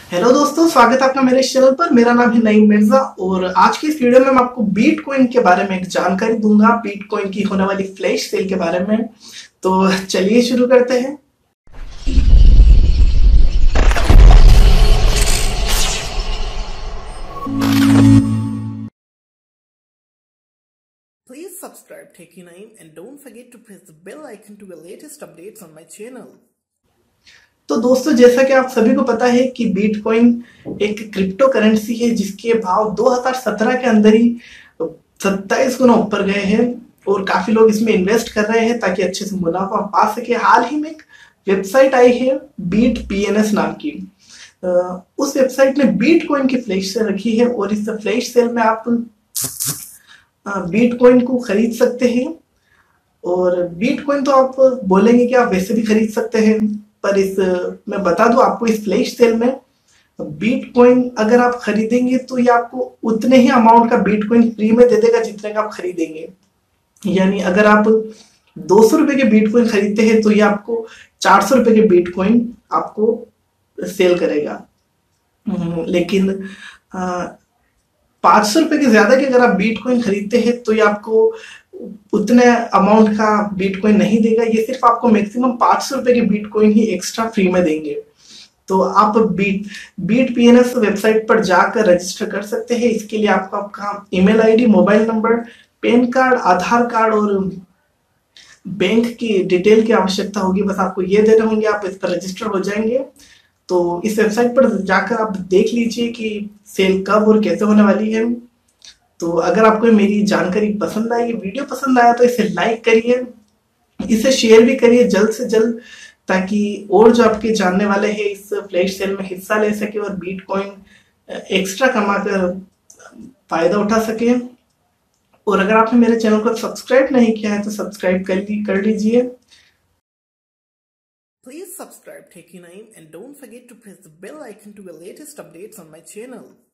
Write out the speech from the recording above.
Hello दोस्तों, स्वागत है आपका मेरे इस चैनल पर। मेरा नाम है नईम मिर्जा और आज की इस वीडियो में मैं आपको बिटकॉइन के बारे में एक जानकारी दूंगा, बिटकॉइन की होने वाली फ्लैश सेल के बारे में। तो चलिए शुरू करते हैं। Please subscribe Techie Naeem and don't forget to press the bell icon to get latest updates on my channel. तो दोस्तों, जैसा कि आप सभी को पता है कि बिटकॉइन एक क्रिप्टो करेंसी है जिसके भाव 2017 के अंदर ही 27 गुना ऊपर गए हैं और काफी लोग इसमें इन्वेस्ट कर रहे हैं ताकि अच्छे से मुनाफा पा सके। हाल ही में एक वेबसाइट आई है बीट पीएनएस नाम की। उस वेबसाइट ने बिटकॉइन की फ्लैश सेल रखी है और इस फ्लैश सेल में आप बिटकॉइन को खरीद सकते हैं। और बिटकॉइन तो आप बोलेंगे कि आप वैसे भी खरीद सकते हैं, पर मैं बता दूं आपको, इस फ्लैश सेल में बिटकॉइन अगर आप खरीदेंगे तो ये आपको उतने ही अमाउंट का बिटकॉइन फ्री में दे देगा जितने का आप खरीदेंगे। यानी अगर आप 200 रुपए के बिटकॉइन खरीदते हैं तो ये आपको 400 रुपए के बिटकॉइन आपको सेल करेगा। लेकिन 500 रुपए के ज्यादा के अगर आप बिटकॉइन खरीदते हैं तो ये आपको उतने अमाउंट का बिटकॉइन नहीं देगा। ये सिर्फ आपको मैक्सिमम 500 रुपए के बिटकॉइन ही एक्स्ट्रा फ्री में देंगे। तो आप बीट पीएनएस वेबसाइट पर जाकर रजिस्टर कर सकते हैं। इसके लिए आपको आपका email ID, mobile number, PAN card, Aadhaar card और बैंक की डिटेल की आवश्यकता होगी। बस आपको ये देने होंगे, आप इस पर रजिस्टर हो जाएंगे। तो इस वेबसाइट पर जाकर आप देख लीजिए कि सेल कब और कैसे होने वाली है। तो अगर आपको मेरी जानकारी पसंद आई, वीडियो पसंद आया, तो इसे लाइक करिए, इसे शेयर भी करिए जल्द से जल्द, ताकि और जो आपके जानने वाले हैं इस फ्लैश सेल में हिस्सा ले सके और बिटकॉइन एक्स्ट्रा कमा कर फायदा उठा सके। और अगर आपने मेरे चैनल को सब्सक्राइब नहीं किया है तो सब्सक्राइब कर लीजिए। Please subscribe Techie Naeem and don't forget to press the bell icon to get latest updates on my channel.